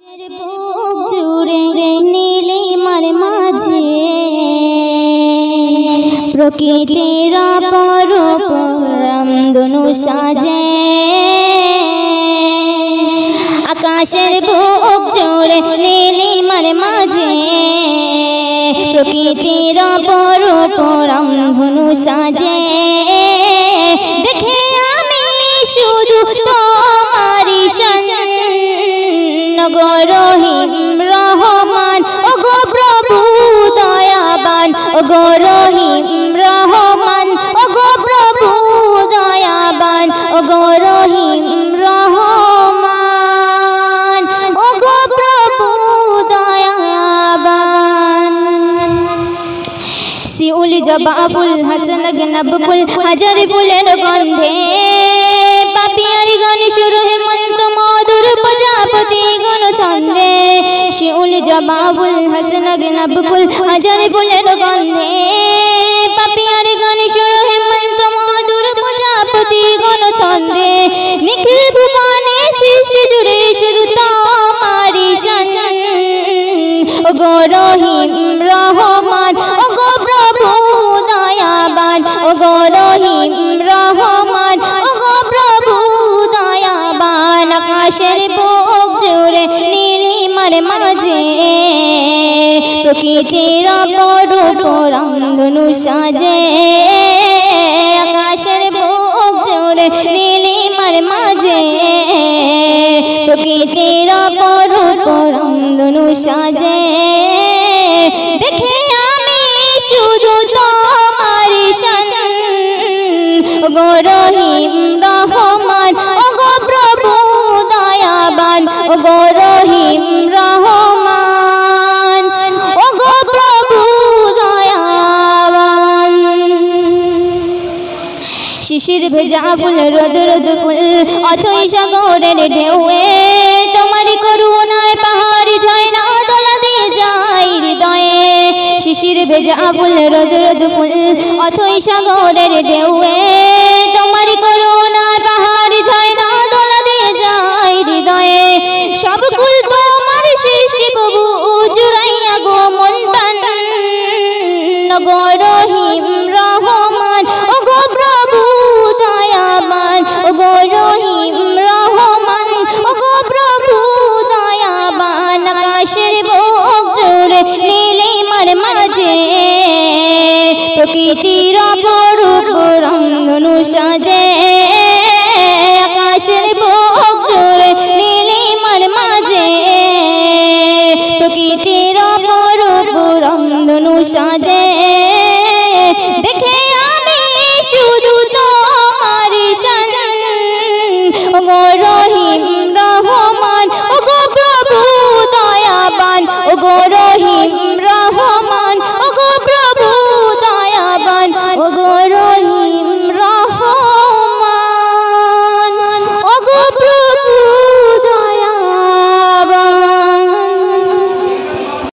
বুক জুড়ে নীলিমার মাঝে প্রকৃতির অপরূপ রামধনু সাজে। আকাশের বুক জুড়ে নীলিমার মাঝে প্রকৃতির অপরূপ রামধনু সাজে। দেখে আমি শুধু তোমারি শান গো রহিম রহমান ও গো প্রভু দয়াবান ও গো রহিম রহমান ও গো প্রভু দয়াবান ও গো রহিম রহমান ও গো প্রভু দয়াবান। শিউল জবা ফুল হাসন গনব ফুল হাজার ফুলের গন্ধে পাপিয়ারি গান শুরু হেমন্ত মধুর প্রজাপতি গণ ছন্দে। শিউল জবা ফুল হাসন গনব ফুল হাজার ফুলের গন্ধে পাপিয়ারি গান শুরু হেমন্ত মধুর প্রজাপতি গণ ছন্দে। নিখিল ভুবনে সৃষ্টি জুড়ে শুধু তোমারি শান ও গো রহিম রহমান ও গো প্রভু দয়াবান ও গো রহিম রহমান ও গো প্রভু দয়াবান। আকাশের বুক জুড়ে নীলিমার মাঝে প্রকৃতির অপরূপ রামধনু সাজে। আকাশের বুক জুড়ে নীলিমার মাঝে প্রকৃতির অপরূপ রামধনু সাজে। দেখে আমি শুধু তোমারি শান গো রহিম রহমান ও গো প্রভু দয়াবান ও গো রহিম রহমান ও গো প্রভু দয়াবান। শিশির ভেজা ফুল রোদ রোদ ফুল অথই সাগরের ঢেউয়ে তোমারি করুণায় পাহাড়ি ঝর্ণা দোলা দিয়ে যায় হৃদয়ে। শিশির ভেজা ফুল রোদ রোদ ফুল অথই সাগরের ঢেউয়ে তোমারি করুণায় পাহাড়ি ঝর্ণা দোলা দিয়ে যায় হৃদয়ে। সব ফুল তোমার সৃষ্টি প্রভু জুড়াইয়া গো মন প্রাণ গো রহিম রহমান ও গো প্রভু দয়াবান ও গো রহিম রহমান ও গো প্রভু দয়াবান। আকাশের বুক জুড়ে নীলিমার মাঝে প্রকৃতির অপরূপ রামধনু সাজে।